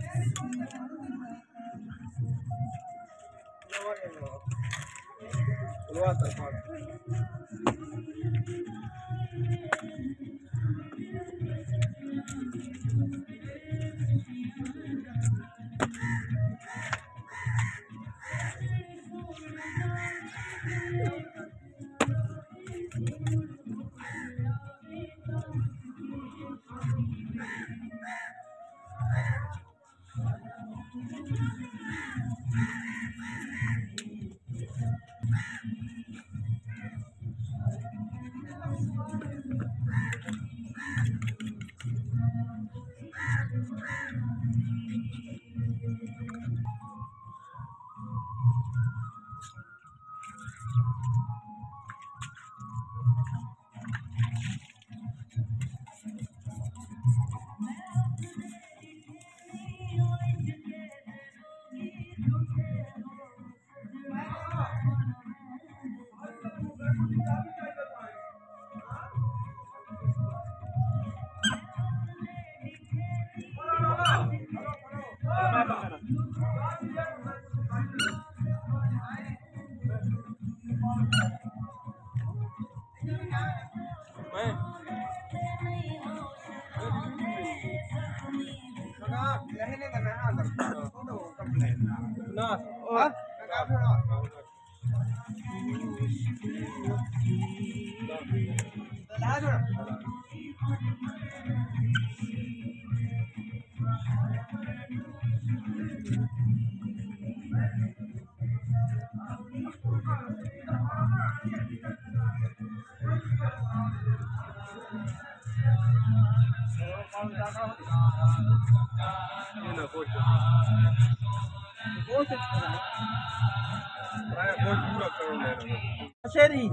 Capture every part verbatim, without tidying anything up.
शेरी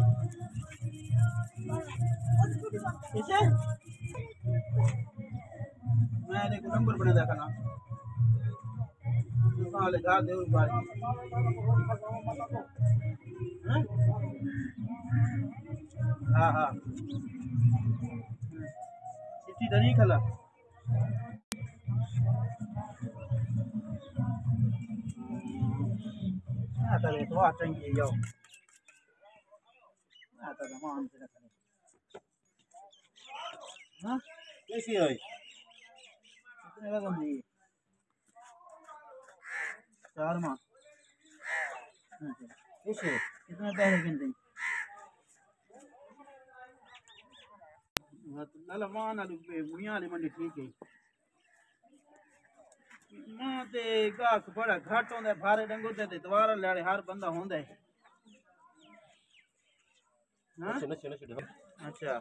इसे मैं देखो नंबर बना देखा ना कहाँ ले जा दे उस बार हाँ हाँ इसी धनी खला आता है तो आता ही जाओ आता है मान से रखने हाँ कैसी है कितने लगा मुझे चार माह कैसे कितने पैसे गिनते हैं लाला मान आलू पे मुनिया वाली मंडी ठीक है मां ते गाख बड़ा घाट होंदा भारे डंगो ते दवार लाड़े हर बंदा होंदा है हां अच्छा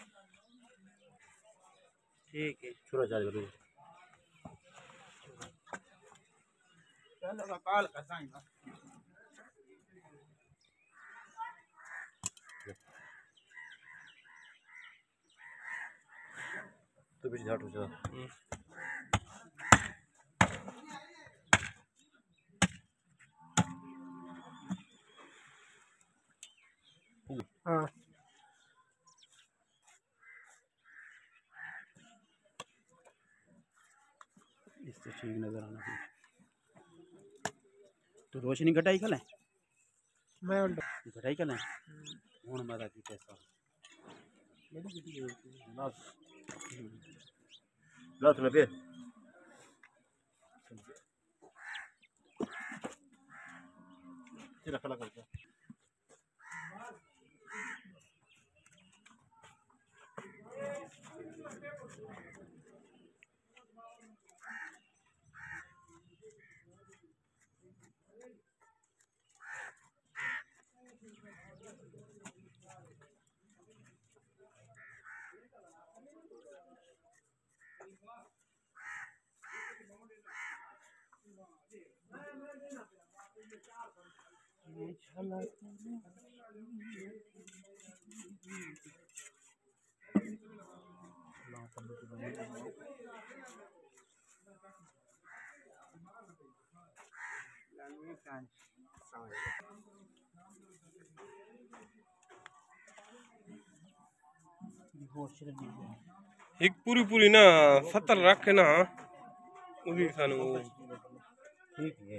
ठीक है छोरा चार्ज करो चलो कॉल कर साईं तो बीच घाट हो जा हाँ इस तो ठीक नजर आना तो रोशनी घटाई कल मैं घटाई कल हूँ मैं की पैसा लात में पे तेरा खला करके एक पूरी पूरी ना सत्तर रखे ना उभी खानु ठीक है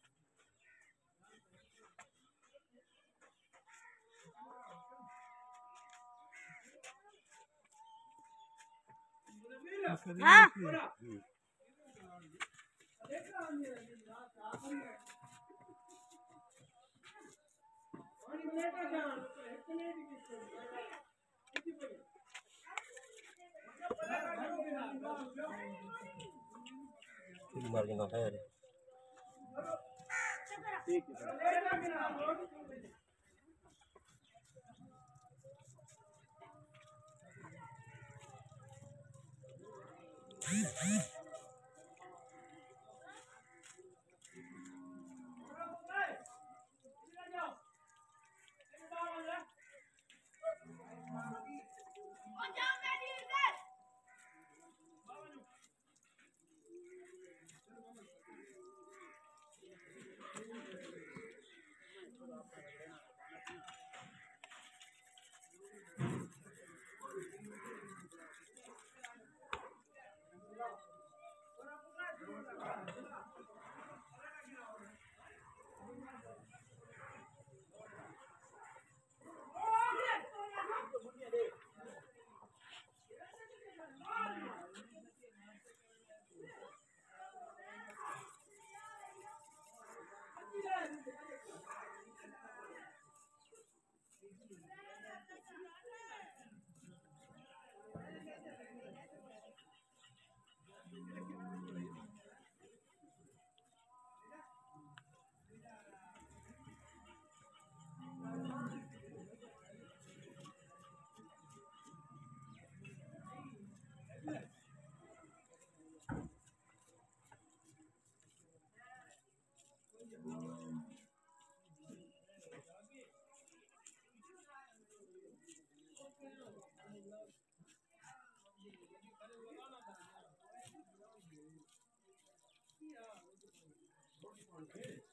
हाँ मार के ना है ठीक है Okay.